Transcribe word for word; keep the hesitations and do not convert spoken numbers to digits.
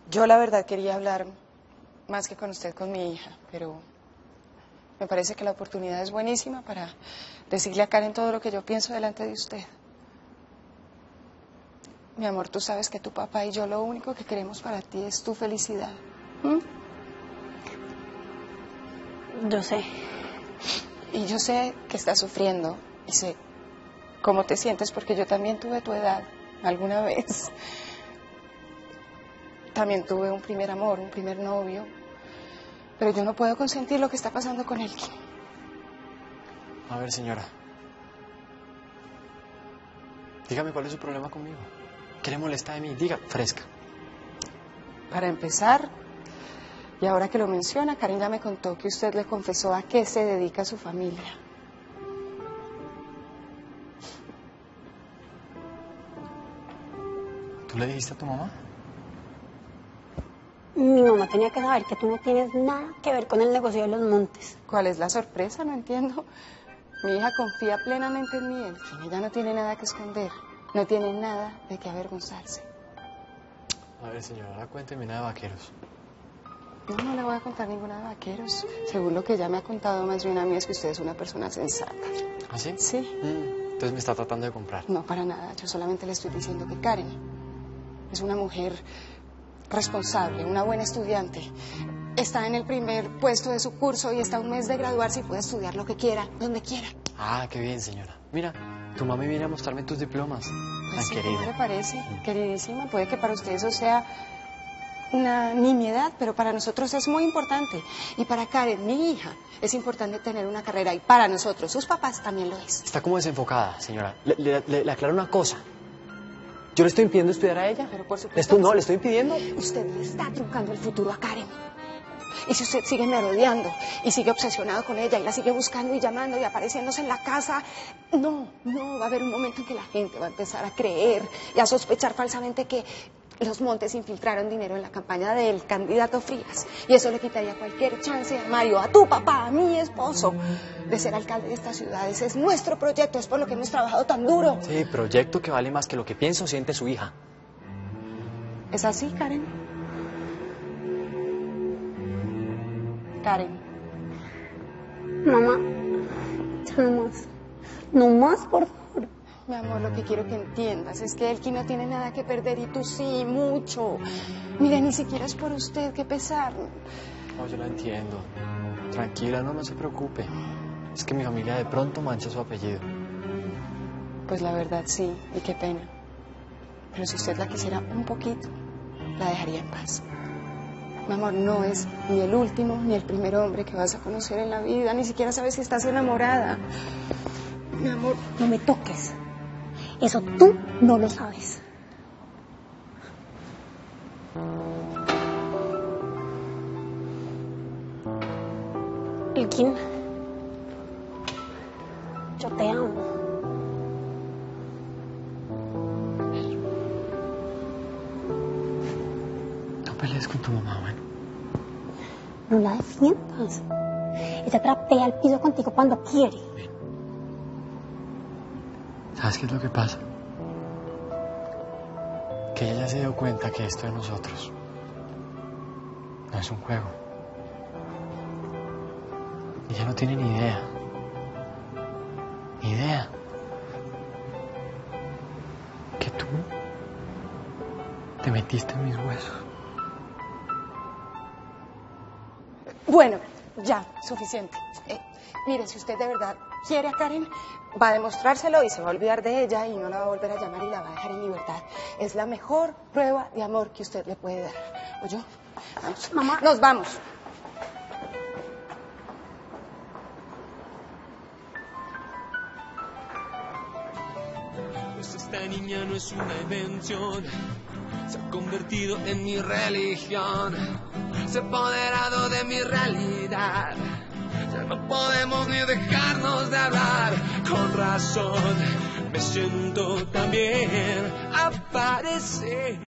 Yo la verdad quería hablar más que con usted, con mi hija, pero me parece que la oportunidad es buenísima para decirle a Karen todo lo que yo pienso delante de usted. Mi amor, tú sabes que tu papá y yo lo único que queremos para ti es tu felicidad. ¿Mm? Yo sé. Y yo sé que estás sufriendo y sé cómo te sientes porque yo también tuve tu edad alguna vez. También tuve un primer amor, un primer novio, pero yo no puedo consentir lo que está pasando con Elkin. A ver, señora, dígame cuál es su problema conmigo. ¿Qué le molesta de mí? Diga, fresca. Para empezar, y ahora que lo menciona, Karen ya me contó que usted le confesó a qué se dedica su familia. ¿Tú le dijiste a tu mamá? Mi mamá tenía que saber que tú no tienes nada que ver con el negocio de los montes. ¿Cuál es la sorpresa? No entiendo. Mi hija confía plenamente en mí, Elkin. Ella no tiene nada que esconder. No tiene nada de qué avergonzarse. A ver, señora, ahora cuénteme una de vaqueros. No, no le voy a contar ninguna de vaqueros. Según lo que ella me ha contado más bien a mí es que usted es una persona sensata. ¿Ah, sí? Sí. Mm, entonces me está tratando de comprar. No, para nada. Yo solamente le estoy diciendo que Karen es una mujer responsable, una buena estudiante. Está en el primer puesto de su curso y está a un mes de graduarse y puede estudiar lo que quiera, donde quiera. Ah, qué bien, señora. Mira, tu mamá viene a mostrarme tus diplomas. Pues Tan sí, querida. ¿cómo le parece? Queridísima, puede que para usted eso sea una nimiedad, pero para nosotros es muy importante. Y para Karen, mi hija, es importante tener una carrera. Y para nosotros, sus papás, también lo es. Está como desenfocada, señora. Le, le, le, le aclaro una cosa. ¿Yo le estoy impidiendo estudiar a ella? Pero por ¿Le supuesto... estoy, no, le estoy impidiendo. Usted le está truncando el futuro a Karen. Y si usted sigue merodeando y sigue obsesionado con ella y la sigue buscando y llamando y apareciéndose en la casa, no, no, va a haber un momento en que la gente va a empezar a creer y a sospechar falsamente que los Montes infiltraron dinero en la campaña del candidato Frías. Y eso le quitaría cualquier chance a Mario, a tu papá, a mi esposo, de ser alcalde de esta ciudad. Ese es nuestro proyecto, es por lo que hemos trabajado tan duro. Sí, proyecto que vale más que lo que piensa o siente su hija. ¿Es así, Karen? Karen. Mamá, ya no más. No más, por favor. Mi amor, lo que quiero que entiendas es que Elkin no tiene nada que perder y tú sí, mucho. Mira, ni siquiera es por usted, qué pesar. No, yo la entiendo. Tranquila, no, no se preocupe. Es que mi familia de pronto mancha su apellido. Pues la verdad sí, y qué pena. Pero si usted la quisiera un poquito, la dejaría en paz. Mi amor, no es ni el último ni el primer hombre que vas a conocer en la vida. Ni siquiera sabes si estás enamorada. Mi amor, No me toques. Eso tú no lo sabes. Elkin, yo te amo. No pelees con tu mamá, bueno. No la defiendas. Ella trapea el piso contigo cuando quiere. ¿Sabes qué es lo que pasa? Que ella se dio cuenta que esto de nosotros no es un juego. Ella no tiene ni idea. Ni idea. Que tú te metiste en mis huesos. bueno, ya, suficiente. Eh, mire, si usted de verdad quiere a Karen, va a demostrárselo y se va a olvidar de ella y no la va a volver a llamar y la va a dejar en libertad. Es la mejor prueba de amor que usted le puede dar. ¿Oyó? Vamos. Mamá. Nos vamos. Pues esta niña no es una invención, se ha convertido en mi religión, se ha apoderado de mi realidad. Ya no podemos ni dejarnos de hablar. Con razón me siento tan bien. Aparece.